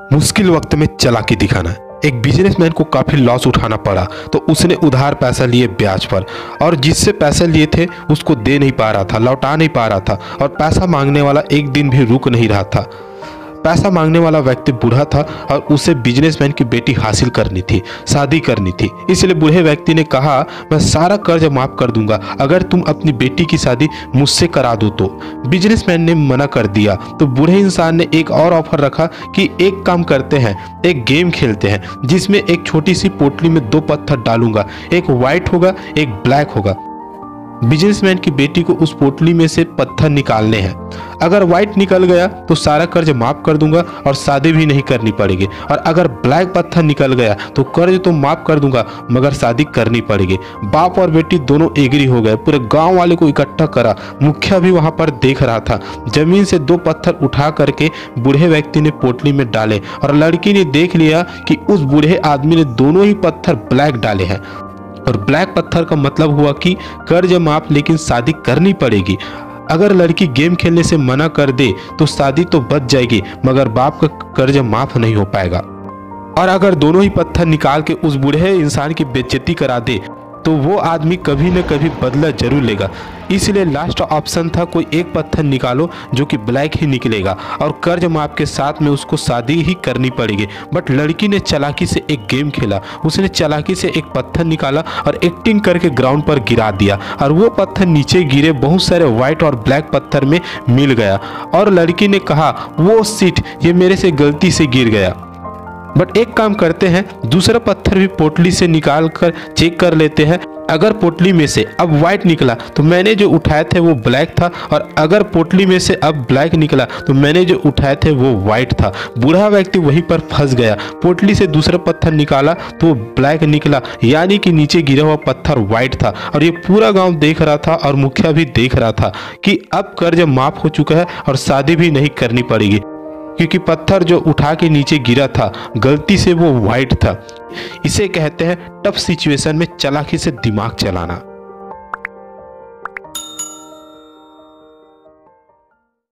मुश्किल वक्त में चालाकी दिखाना। एक बिजनेसमैन को काफ़ी लॉस उठाना पड़ा तो उसने उधार पैसा लिए ब्याज पर, और जिससे पैसे लिए थे उसको दे नहीं पा रहा था, लौटा नहीं पा रहा था, और पैसा मांगने वाला एक दिन भी रुक नहीं रहा था। पैसा मांगने वाला व्यक्ति बूढ़ा था और उसे बिजनेसमैन की बेटी हासिल करनी थी, शादी करनी थी। इसलिए बूढ़े व्यक्ति ने कहा, मैं सारा कर्ज माफ कर दूंगा अगर तुम अपनी बेटी की शादी मुझसे करा दो तो। बिजनेसमैन ने मना कर दिया तो बूढ़े इंसान ने एक और ऑफर रखा कि एक काम करते हैं, एक गेम खेलते हैं जिसमें एक छोटी सी पोटली में 2 पत्थर डालूंगा, एक व्हाइट होगा एक ब्लैक होगा। बिजनेसमैन की बेटी को उस पोटली में से पत्थर निकालने हैं। अगर व्हाइट निकल गया तो सारा कर्ज माफ कर दूंगा और शादी भी नहीं करनी पड़ेगी, और अगर ब्लैक पत्थर निकल गया तो कर्ज तो माफ कर दूंगा मगर शादी करनी पड़ेगी। बाप और बेटी दोनों एग्री हो गए। पूरे गांव वाले को इकट्ठा करा, मुखिया भी वहां पर देख रहा था। जमीन से 2 पत्थर उठा करके बूढ़े व्यक्ति ने पोटली में डाले और लड़की ने देख लिया कि उस बूढ़े आदमी ने दोनों ही पत्थर ब्लैक डाले हैं, और ब्लैक पत्थर का मतलब हुआ कि कर्ज माफ लेकिन शादी करनी पड़ेगी। अगर लड़की गेम खेलने से मना कर दे तो शादी तो बच जाएगी मगर बाप का कर्ज माफ नहीं हो पाएगा। और अगर दोनों ही पत्थर निकाल के उस बूढ़े इंसान की बेइज्जती करा दे तो वो आदमी कभी न कभी बदला जरूर लेगा। इसलिए लास्ट ऑप्शन था कोई एक पत्थर निकालो जो कि ब्लैक ही निकलेगा, और कर्ज माफ के साथ में उसको शादी ही करनी पड़ेगी। बट लड़की ने चालाकी से एक गेम खेला, उसने चालाकी से एक पत्थर निकाला और एक्टिंग करके ग्राउंड पर गिरा दिया, और वो पत्थर नीचे गिरे बहुत सारे व्हाइट और ब्लैक पत्थर में मिल गया। और लड़की ने कहा, वो शिट, ये मेरे से गलती से गिर गया। बट एक काम करते हैं, दूसरा पत्थर भी पोटली से निकाल कर चेक कर लेते हैं। अगर पोटली में से अब व्हाइट निकला तो मैंने जो उठाए थे वो ब्लैक था, और अगर पोटली में से अब ब्लैक निकला तो मैंने जो उठाए थे वो व्हाइट था। बूढ़ा व्यक्ति वहीं पर फंस गया। पोटली से दूसरा पत्थर निकाला तो ब्लैक निकला, यानी कि नीचे गिरा हुआ पत्थर व्हाइट था। और ये पूरा गांव देख रहा था और मुखिया भी देख रहा था कि अब कर्ज माफ हो चुका है और शादी भी नहीं करनी पड़ेगी, क्योंकि पत्थर जो उठा के नीचे गिरा था गलती से वो व्हाइट था। इसे कहते हैं टफ सिचुएशन में चालाकी से दिमाग चलाना।